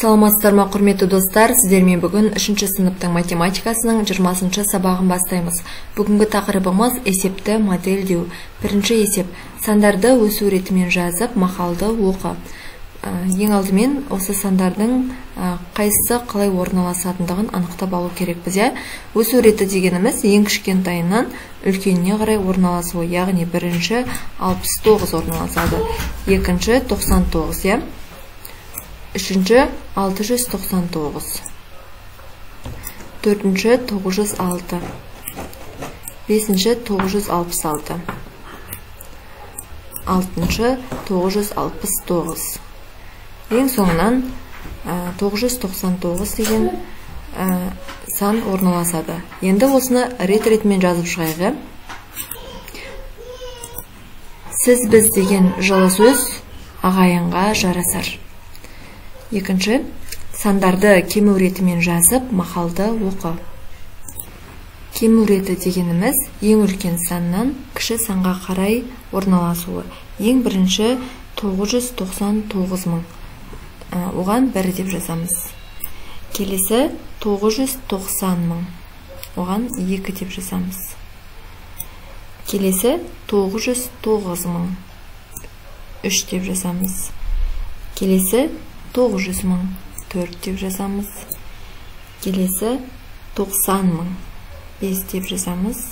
Саламатсыздар ма, құрметті достар, сіздермен бүгін 3-ші сыныптың математикасының 20-ші сабағын бастаймыз. Бүгінгі тақырыбымыз есепті модельдеу. Бірінші есеп: сандарды өсу ретімен жазып, мақалды оқы. Ең алдымен осы сандардың қайсысы қалай орналасатындығын анықтап алу керек бізде. Өсу реті дегеніміз ең кішкентайынан үлкеніне қарай орналасуы, яғни бірінші 69 орналасады, екінші 99, үшінші 699, төртінші 906, бесінші 966, алтыншы 969. Ең соңынан 999 деген сан орналасады. Енді осыны рет-ретімен жазып шығайық. Сіз, біз деген жылы сөз ағайынға жарасар. Екінші, сандарды кему ретімен жазып, мақалды оқы. Кему реті дегеніміз ең үлкен саннан кіші санға қарай орналасуы. Ең бірінші 999 мың. Оған 1 деп жазамыз. Келесі 990 мың. Оған 2 деп жазамыз. Келесі 909 мың. 3 деп жазамыз. Келесі 900 мың. 4 деп жазамыз. Келесі 90 мың. 5 деп жазамыз.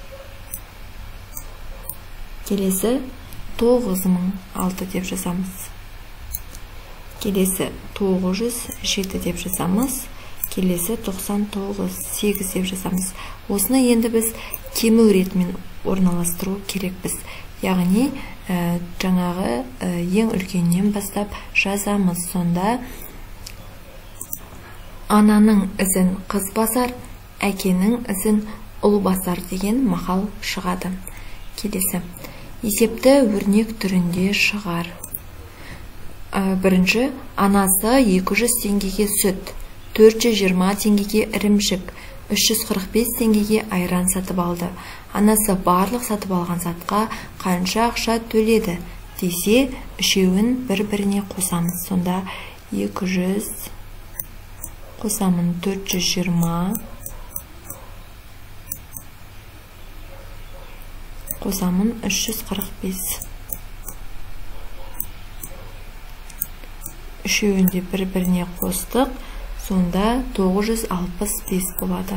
Келесі 9 мың. 6 деп жазамыз. Келесі 907 деп жазамыз. Келесі 99, 8 деп жазамыз. Осыны енді біз кему ретімен орналастыру керекпіз. Яғни жаңағы ең үлкеннен бастап жазамыз. Сонда ананың ізін қыз басар, әкенің ізін ұл басар деген мақал шығады. Келесі: есепті өрнек түрінде шығар. Бірінші, анасы 200 теңгеге сүт, 420 теңгеге ірімшік, 345 теңгеге айран сатып алды. Анасы барлық сатып алған затқа қанша ақша төледі десе, үшеуін бір-біріне қосамыз. Сонда 200 қосамын 420 қосамын 345. Үшеуінде бір-біріне қостық, сонда 965 болады.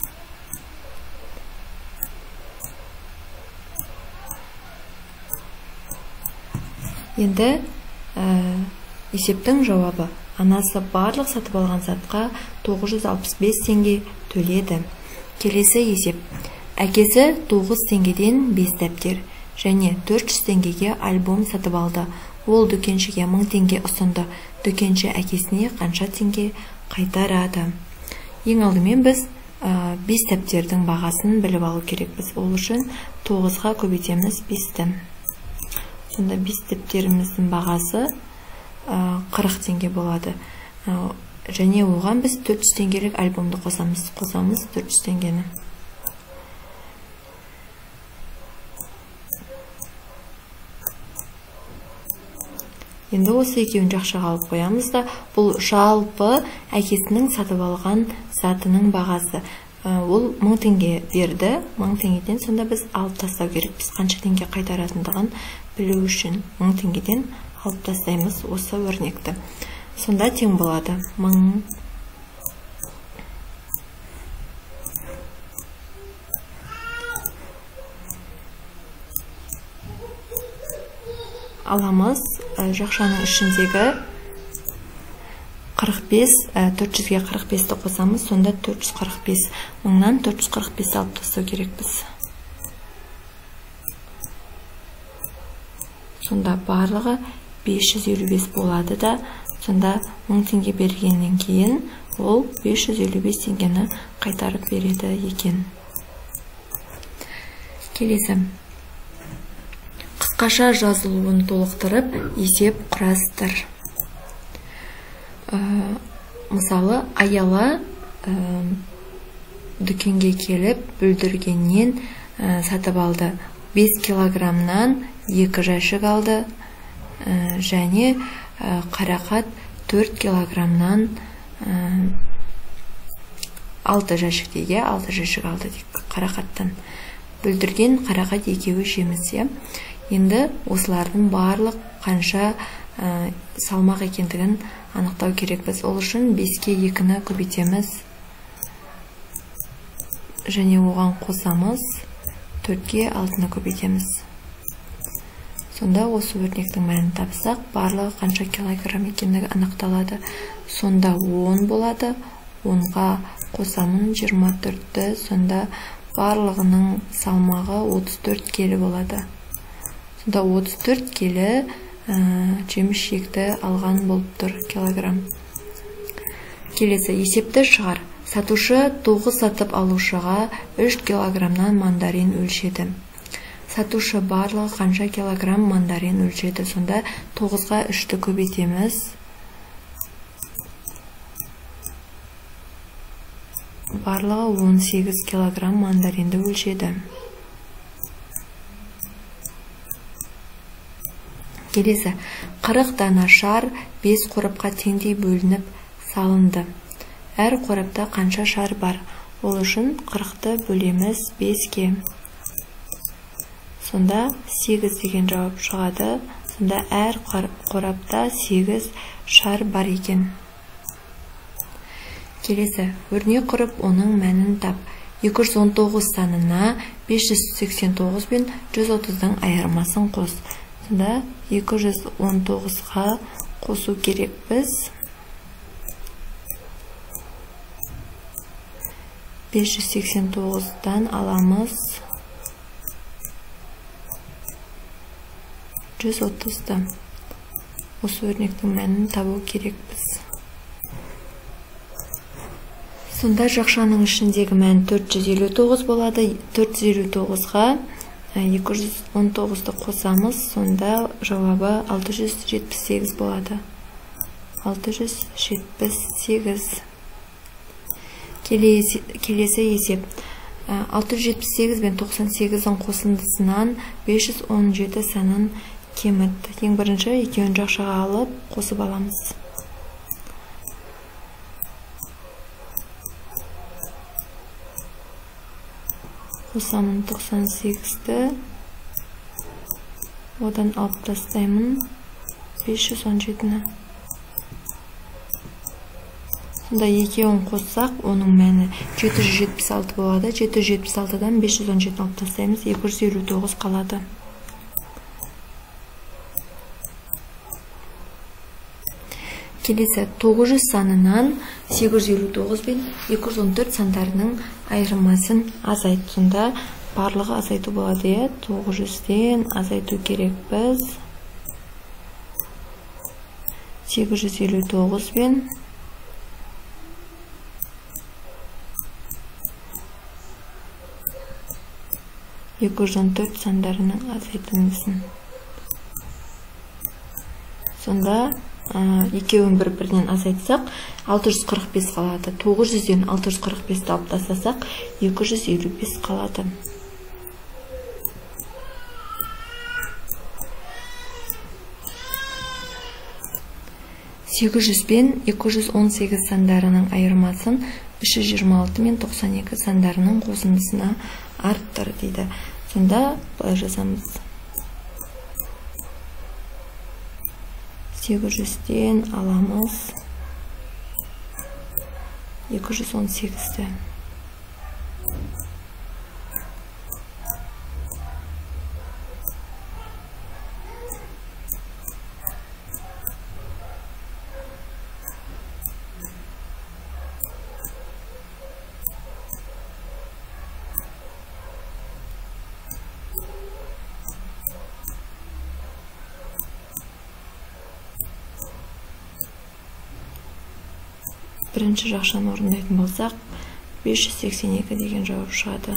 Енді есептің жауабы: анасы барлық сатып алған затқа 965 теңге төледі. Келесі есеп: әкесі 9 теңгеден 5 дәптер және 400 теңгеге альбом сатып алды. Ол дүкеншіге 1000 теңге ұсынды. Дүкенші әкесіне қанша теңге қайтарады? Ең алдымен біз 5 дәптердің бағасын біліп алу керекпіз. Ол үшін 9-ға көбейтеміз 5-ті. Сонда 5 дәптеріміздің бағасы 40 теңге болады. Және оған біз 400 теңгелік альбомды қосамыз. 400 теңгені. Енді осы екеуін жақшаға алып қоямыз да, бұл жалпы әкесінің сатып алған затының бағасы. Ол 1000 теңге берді. 1000 теңгеден сонда біз алып тастау керек. Біз қанша теңге қайтаратындығын білу үшін 1000 теңгеден алып тастаймыз осы өрнекті. Сонда тең болады 1000 аламыз. Жақшаның ішіндегі 45, 400-ге 45-ті қосамыз, сонда 445. 1000-нан 445 алып тастау керекпіз. Сонда барлығы 555 болады да, сонда 1000 теңге бергеннен кейін ол 555 теңгені қайтарып береді екен. Келесі: қысқаша жазылуын толықтырып, есеп құрастыр. Мысалы, аяла дүкенге келіп, бүлдіргеннен сатып алды. 5 килограммнан 2 жәшік алды. және қарақат 4 килограммнан 6 жәшік дейге, 6 жәшік алды дейік қарақаттан. Бүлдірген қарақат екеуі жеміс. Енді осылардың барлық қанша салмақ екендігін анықтау керекпіз. Ол үшін 5-ке 2-ні көбейтеміз және оған қосамыз, 4-ке 6-ны көбейтеміз. Сонда осы өрнектің мәнін тапсақ, барлығы қанша килограмм екендігі анықталады. Сонда 10 болады, 10-ға қосамын 24-ті, сонда барлығының салмағы 34 келі болады. Сонда 34 келі жеміс жидекті алған болып тұр килограмм. Келесі есепті шығар. Сатушы 9 сатып алушыға 3 килограммнан мандарин өлшеді. Сатушы барлығы қанша килограмм мандарин өлшеді. Сонда 9-ға 3-ті көбейтеміз. Барлығы 18 килограмм мандаринді өлшеді. Келесі, 40 дана шар 5 қорапқа теңдей бөлініп салынды. Әр қорапта қанша шар бар? Ол үшін 40-ты бөлеміз 5-ке. Сонда 8 деген жауап шығады. Сонда әр қорапта 8 шар бар екен. Келесі, өрнек құрып, оның мәнін тап. 219 санына 589 пен 130-ның айырмасын қос. Сонда 219-ға қосу керек біз. 589-дан аламыз 130-ды. Осы өрнектің мәнін табу керек біз. Сонда жақшаның ішіндегі мән 459 болады. 459-ға 219-ды қосамыз, сонда жауабы 678 болады. 678. Келесі есеп. 678 бен 98-дің қосындысынан 517 санын кемітті. Ең бірінші екеуін жақшаға алып қосып аламыз. Қосамын 98-ді, одан алып тастаймын 517-ні. Сонда екеуін қоссақ, оның мәні 776 болады. 776-дан 517 алып тастаймыз, 259 қалады. Келесі 900 санынан 859 бен 214 сандарының айырмасын азайт. Сонда барлығы азайту болады. 900-ден азайту керек біз. 859 бен 214 сандарының азайтылмасын. Сонда екеуін бір-бірінен азайтсақ 645 қалады. 900-ден 645-ті алып тастасақ 255 қалады. Бен 218 сандарының айырмасын 326 мен 92 сандарының қосындысына арттыр дейді. Сонда былай жазамыз. 800-ден аламыз 218-ді. Бірінші жақшаны орындайтын болсақ, 582 деген жауап шығады.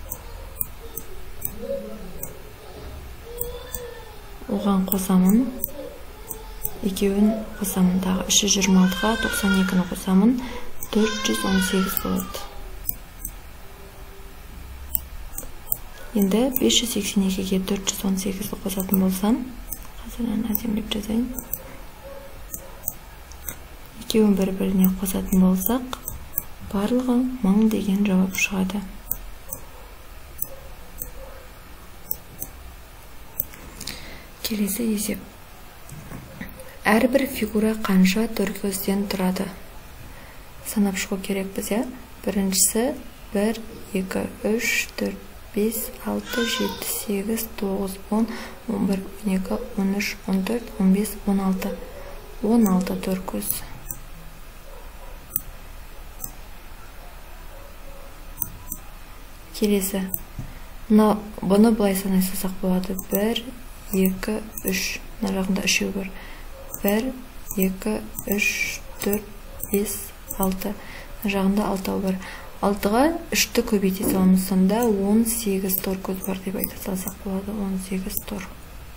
Оған қосамын, екеуін қосамын, тағы 326-ға 92-ні қосамын, 418 болады. Енді 582-ге 418-ді қосатын болсам, қазір әдемілеп жазайын. екеуін бір-біріне қосатын болсақ, барлығы 1000 деген жауап шығады. Келесі есеп. Әрбір фигура қанша төрткөзден тұрады? Санап шығу керек біз, Біріншісі 1, 2, 3, 4, 5, 6, 7, 8, 9, 10, 11, 12, 13, 14, 15, 16. 16 төрткөз. Келесі. Бұны былай санайсақ болады. 1, 2, 3. Мына жағында үшеу бар. 1, 2, 3, 4, 5, 6. Мына жағында 6 бар. 6-ға 3-ті көбейте саламыз, сонда 18 төрткөз бар деп айта салсақ болады. 18 тор.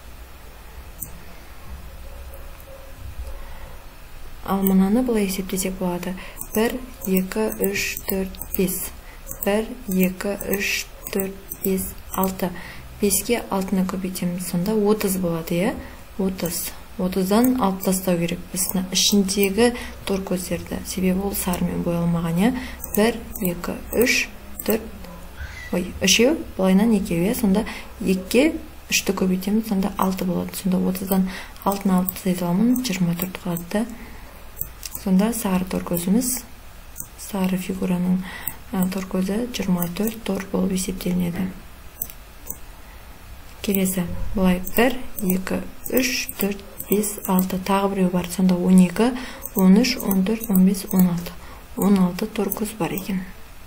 Ал мынаны былай есептесек болады. 1, 2, 3, 4, 5. 1, 2, 3, 4, 5, 6. 5-ке 6-ны көбейтеміз, сонда 30 болады, 30. 30-дан алып тастау керек біздің ішіндегі төрткөздерді. Себебі ол сарымен боялмаған, 1, 2, 3, 4, үшеу, былайынан екеу, сонда 2-ке 3-ті көбейтеміз, сонда 6 болады. Сонда 30-дан 6-ны алып тастаймын, 24 қалады. Сонда сары төрткөзіміз, сары фигураның төрткөзі 24 тор болып есептелінеді. Келесі, бұлай 1, 2, 3, 4, 5, 6, тағы біреу бар. Сонда 12, 13, 14, 15, 16. 16 төрткөз бар екен.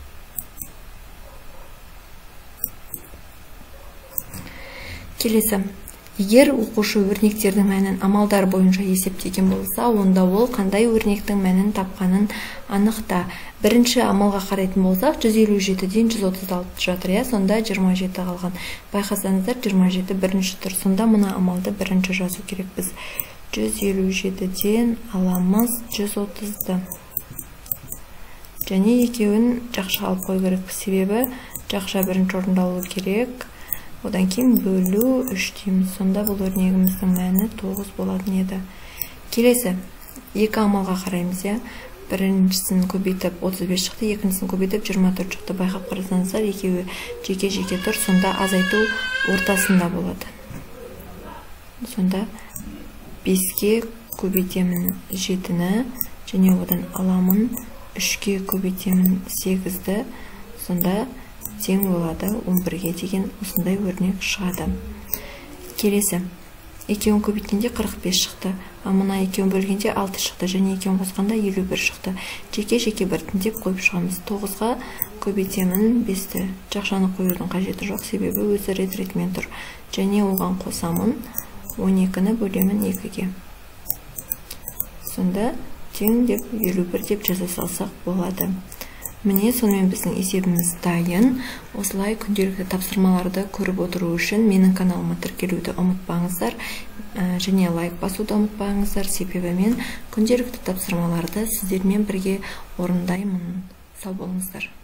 Келесі, егер оқушы өрнектердің мәнін амалдар бойынша есептеген болса, онда ол қандай өрнектің мәнін тапқанын анықта. Бірінші амалға қарайтын болсақ, 157-ден 136 жатыр, сонда 27 қалған. Байқасаңыздар, 27 бірінші тұр. Сонда мына амалды бірінші жазу керек біз. 157-ден аламыз 130-ды. Және екеуін жақша алып қой керек, себебі жақша бірінші орында болу керек. Одан кейін бөлу 3 дейміз. Сонда бұл өрнегіміздің мәні 9 болатын еді. Келесі, екі амалға қараймыз, Біріншісін көбейтіп 35 шықты, екіншісін көбейтіп 24 шықты. Байқап қарасаңыздар, екеуі жеке-жеке тұр, сонда азайту ортасында болады. Сонда 5-ке көбейтемін 7-ні, және одан аламын 3-ке көбейтемін 8-ді, сонда тең болады 11-ге деген осындай өрнек шығады. Келесі, екеуін көбейткенде 45 шықты, мына екеуін бөлгенде 6 шықты, және екеуін қосқанда 51 шықты. Жеке-жеке біртіндеп қойып шығамыз. 9-ға көбейтемін 5-ті. Жақшаны қоюдың қажеті жоқ, себебі өзі рет-ретімен тұр. Және оған қосамын 12-ні бөлемін 2-ге. Сонда тең деп 51 деп жаза салсақ болады. Міне, сонымен біздің есебіміз дайын. Осылай күнделікті тапсырмаларды көріп отыру үшін менің каналыма тіркелуді ұмытпаңыздар, және лайк басуды ұмытпаңыздар, себебі мен күнделікті тапсырмаларды сіздермен бірге орындаймын. Сау болыңыздар.